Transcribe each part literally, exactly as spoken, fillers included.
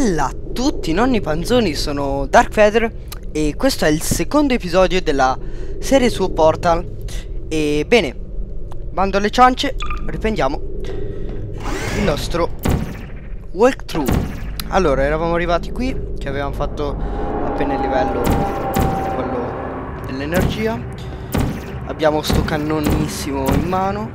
Bella a tutti, nonni panzoni, sono Darkfeather e questo è il secondo episodio della serie su Portal. E bene, bando alle ciance, riprendiamo il nostro walkthrough. Allora, eravamo arrivati qui, che avevamo fatto appena il livello, quello dell'energia. Abbiamo sto cannonissimo in mano.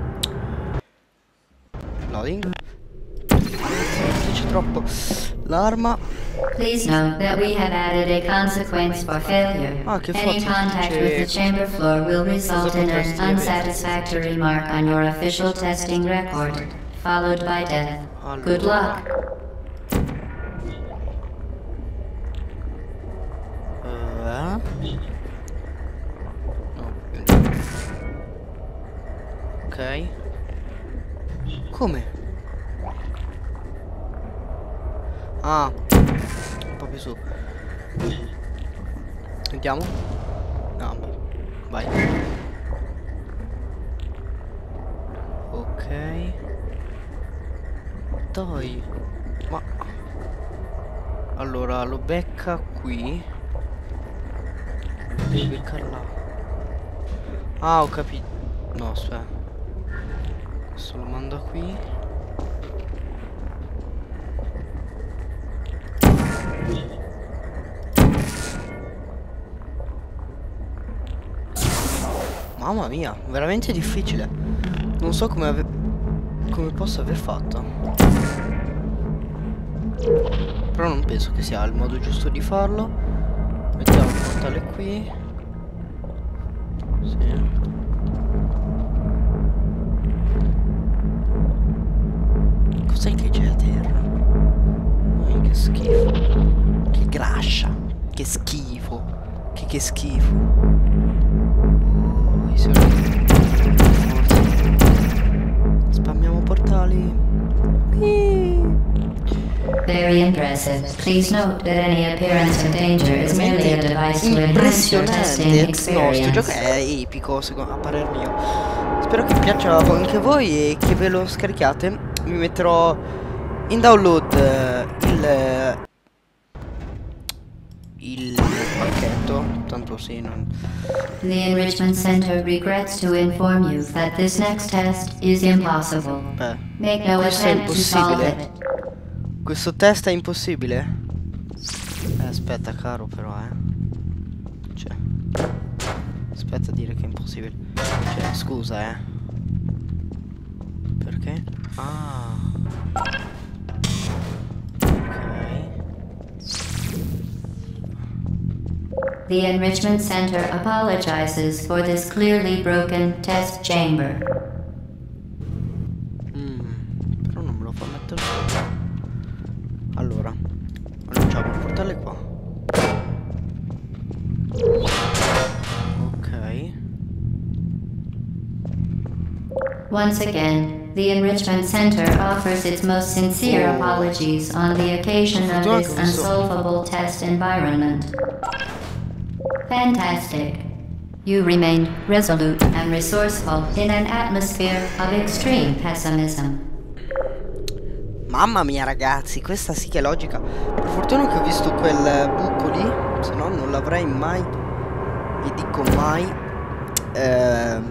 Loading. C'è troppo l'arma. Please note that we have added a consequence for failure. Ah, che Any foto contact c'è? with the chamber floor will result in an potresti avere? unsatisfactory mark on your official testing record, followed by death. Allora. Good luck. Uh, ok. Come? Ah, un po' più su. Andiamo? No, vai. Ok. Dai. Ma allora lo becca qui. Devi beccare là. Ah, ho capito. No, aspetta. Questo lo manda qui. Mamma mia, veramente difficile. Non so come ave come posso aver fatto. Però non penso che sia il modo giusto di farlo. Mettiamo il portale qui. Sì. Cos'è che c'è a terra? Oh, che schifo. Che grascia. Che schifo. Che che schifo. Spammiamo portali. Very impressive. Please note that any appearance of danger is merely a device to enhance your testing Impressionante. No, sto gioco experience. è epico, secondo, a parer mio. Spero che piaccia anche a voi e che ve lo scarichiate. Vi metterò in download eh, il eh, il pacchetto. Tanto sì, non... The Enrichment Center regrets to inform you that this next test is impossible. Beh, Make no questo è attempt to solve impossibile. it. Questo test è impossibile? Eh, aspetta caro però, eh. Cioè, aspetta a dire che è impossibile. Cioè, scusa, eh. Perché? Ah. Ok. The Enrichment Center apologizes for this clearly broken test chamber. Mm, però non me lo fa mettere sopra. Allora, lanciamo il portale qua. Ok. Once again, the Enrichment Center offers its most sincere apologies on the occasion of this unsolvable test environment. Fantastic. You remained resolute and resourceful in an atmosphere of extreme pessimism. Mamma mia ragazzi, questa sì che è logica. Per fortuna che ho visto quel buco lì, se no non l'avrei mai, e dico mai, ehm,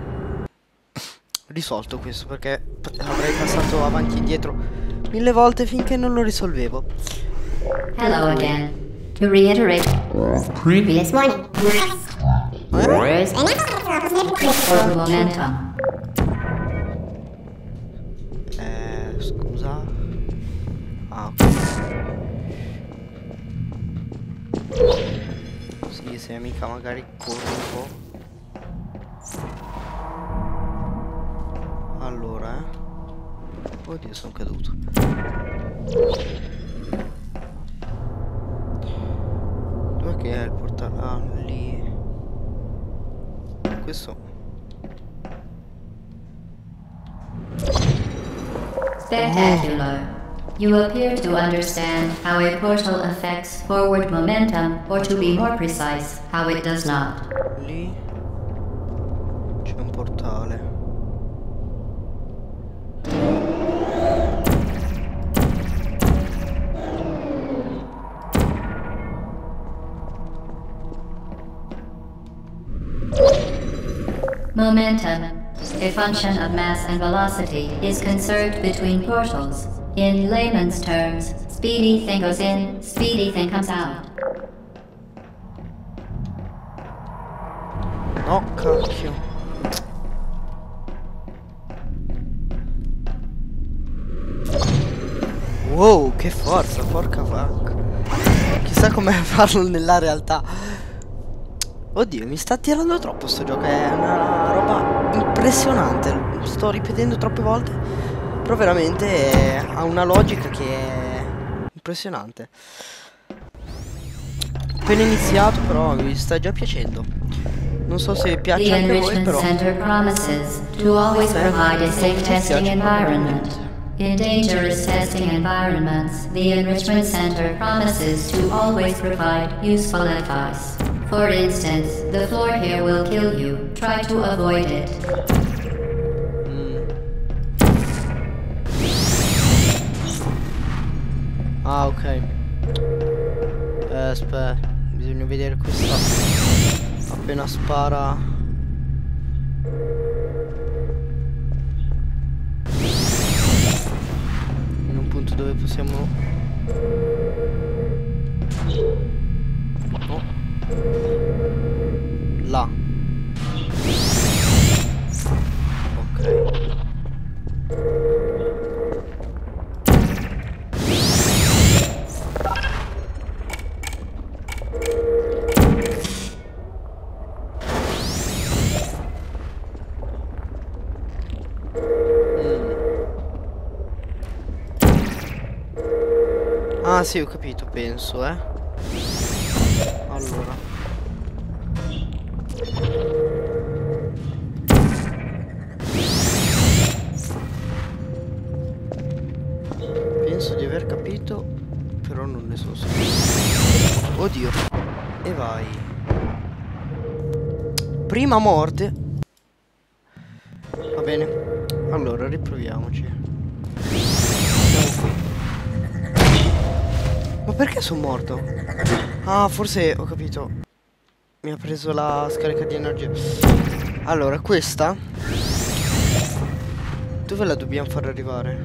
risolto questo, perché avrei passato avanti e indietro mille volte finché non lo risolvevo. Hello again. To reiterate previous one. Where's for momentum? Eh, scusa. Ah, ok. Sì, se mica magari corro un po'. Allora, eh. Oddio, sono caduto. Dov'è che è il portale? Ah, lì. Questo. Spectacular. You appear to understand how a portal affects forward momentum, or to be more precise, how it does not. Lì c'è un portale. Momentum, a function of mass and velocity, is conserved between portals. In layman's terms, speedy thing goes in, speedy thing comes out. No, cacchio. Wow, che forza, porca vacca. Chissà come farlo nella realtà. Oddio, mi sta tirando troppo sto gioco. È una roba impressionante. Sto ripetendo troppe volte. Però veramente è, ha una logica che è impressionante. Appena iniziato, però mi sta già piacendo. Non so se piace The anche a voi, Enrichment però. Center promises to always provide a safe testing environment. In dangerous testing environments, the Enrichment Center promises to always provide useful advice. For instance, the floor here will kill you. Try to avoid it. Mm. Ah, ok. Eh, aspetta, bisogna vedere questa. Appena spara. In un punto dove possiamo. No. Là. Ok. Ah sì, ho capito, penso, eh. Allora. Penso di aver capito, però non ne sono sicuro. Oddio. E vai. Prima morte. Va bene. Allora, riproviamoci. Siamo qui. Ma perché sono morto? Ah, forse ho capito. Mi ha preso la scarica di energia. Allora, questa dove la dobbiamo far arrivare?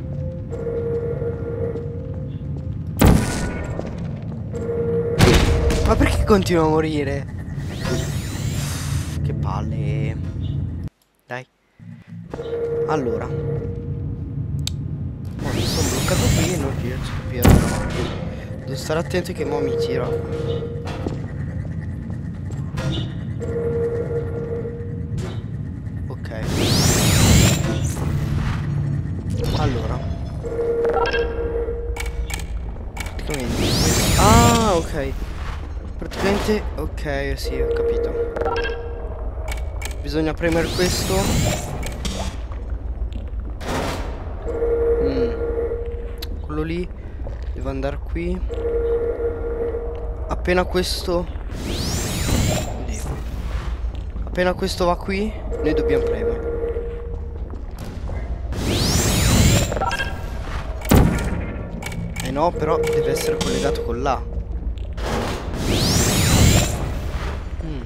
Ma perché continuo a morire? Che palle. Dai. Allora. Ma mi sono bloccato qui e non riesco a più andare avanti. Devo stare attento che mo mi tira. Ok. Allora. Praticamente questo. Ah, ok. Praticamente. Ok, sì, ho capito. Bisogna premere questo. Mm. Quello lì devo andare qui. Appena questo. Oddio. Appena questo va qui, noi dobbiamo premere. Eh no, però deve essere collegato con là. Mm.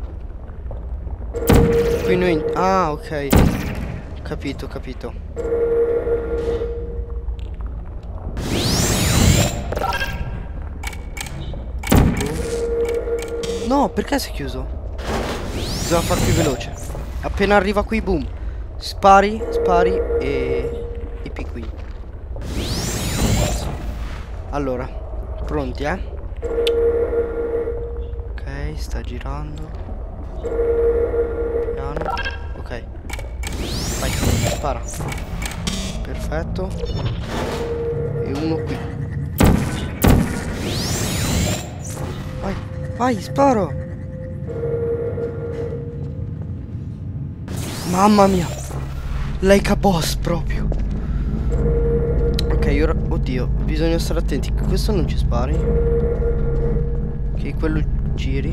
Qui noi. Ah, ok. Capito, capito. No, perché si è chiuso? Bisogna far più veloce. Appena arriva qui, boom. Spari, spari e... i qui. Allora, pronti, eh? Ok, sta girando. Piano. Ok. Vai, spara. Perfetto. E uno qui. Vai, vai, sparo. Mamma mia. Like a boss proprio. Ok, ora... Oddio, bisogna stare attenti che questo non ci spari. Che quello giri.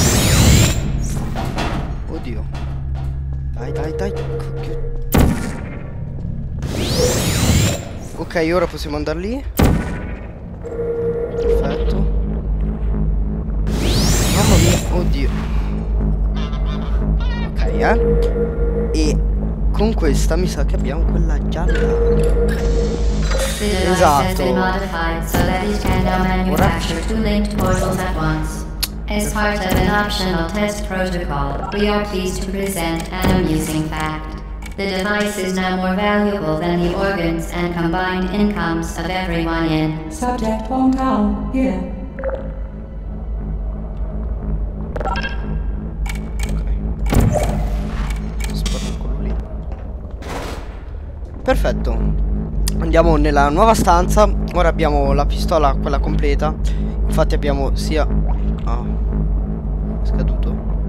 Oddio. Dai, dai, dai. Ok, ora possiamo andare lì. Perfetto. Mamma mia, oddio. Ok, eh. con questa mi sa che abbiamo quella gialla. Esatto. As part of an optional test protocol, we are pleased to present an amusing fact. The device is now more valuable than the organs and combined incomes of everyone in Subject Hometown, here. Perfetto. Andiamo nella nuova stanza. Ora abbiamo la pistola, quella completa. Infatti abbiamo sia... Ah, è scaduto.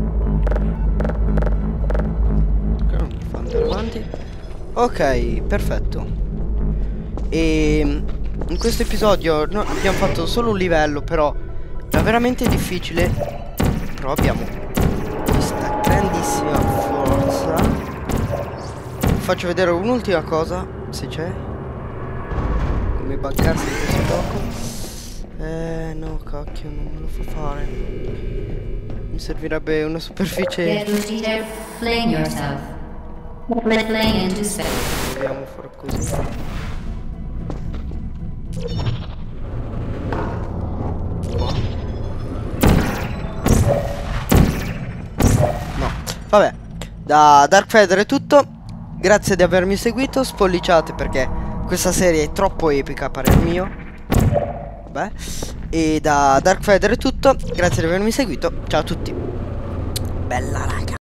Ok, non mi fa andare avanti. Ok, perfetto. E in questo episodio no, abbiamo fatto solo un livello, però era veramente difficile. Però abbiamo questa grandissima forza. Faccio vedere un'ultima cosa, se c'è. Come buggarsi in questo gioco. Eh no, cacchio, non me lo fa fare. Mi servirebbe una superficie. Proviamo a fare così. No, vabbè. Da Dark Feather è tutto. Grazie di avermi seguito, spolliciate perché questa serie è troppo epica a parer mio. Beh, e da Dark Feather è tutto, grazie di avermi seguito, ciao a tutti. Bella raga.